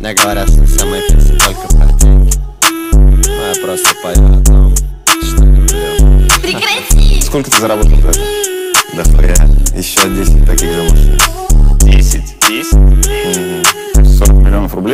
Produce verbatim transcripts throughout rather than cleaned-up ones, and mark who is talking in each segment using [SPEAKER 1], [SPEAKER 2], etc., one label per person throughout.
[SPEAKER 1] Мне говорят, что вся моя песня только про деньги. Ну я просто пою о том, что люблю.
[SPEAKER 2] Прекрати!
[SPEAKER 3] Сколько ты заработал за это?
[SPEAKER 1] Да хуя, еще десять таких же машин.
[SPEAKER 3] Десять? Десять? Угу. Сорок миллионов рублей?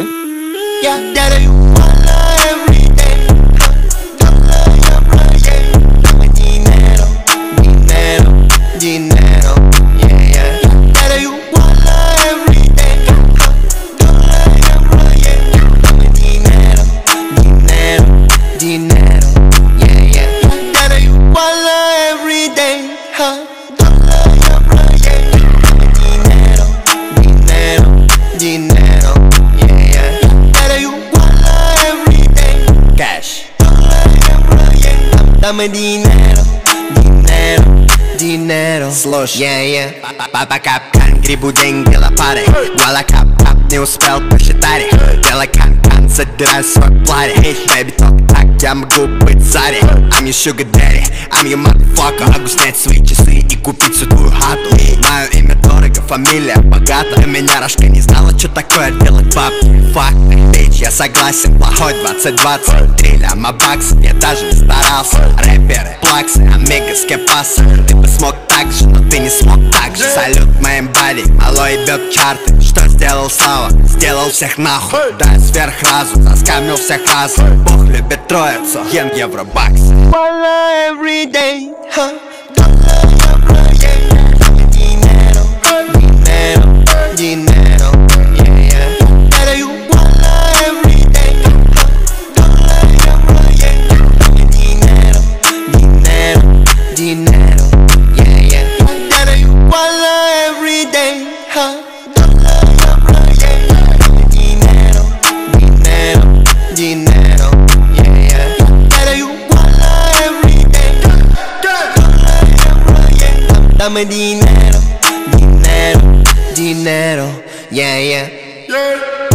[SPEAKER 4] Dinero, yeah, yeah. That you wanna every day. Dollar every day. Dinero, dinero, dinero, yeah, yeah. That you wanna every day. Dollar every day. Dinero, dinero, dinero, yeah, yeah. That you wanna every day. Cash. Dollar every day. Dame dinero, dinero. Dinero, слушай, yeah, yeah. Папа капкан, грибу деньги лопатой. Вала кап-кап, не успел посчитать их. Делай кан-кан, задирай свой платье. Baby, только так я могу быть Зари. I'm your sugar daddy, I'm your motherfucker. Могу снять свои часы и купить всю твою хату. Мое имя дорого, фамилия богата. У меня рожка не знала, что такое делать бабки. Факты, бич, я согласен. Плохой двадцать двадцать три ляма баксов. Я даже не старался. Рэперы, плаксы, амигос, кепасы. Ты бы смог так же, но ты не смог так же. Салют моим бади, малой бьет чарты. Что сделал Слава? Сделал всех нахуй. Да, сверхразум, заскамил всех разом. Бог любит троицу, ем евробаксы. Dollar every day, huh? Dollar every day. Dinero, dinero, dinero, yeah, yeah. That you wanna every day, huh? Dollar every day. Dinero, dinero, dinero, yeah, yeah. That you wanna every day, huh? Dollar every day. Dinero, dinero, dinero, yeah, yeah. That you wanna every day. Dollar every day. Dame dinero, dinero, dinero, yeah, yeah.